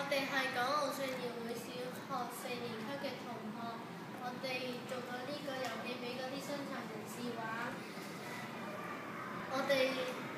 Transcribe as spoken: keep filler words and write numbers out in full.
哋係港澳信義會小學四年級嘅同學，我哋做咗呢個遊戲俾嗰啲傷殘人士玩。我哋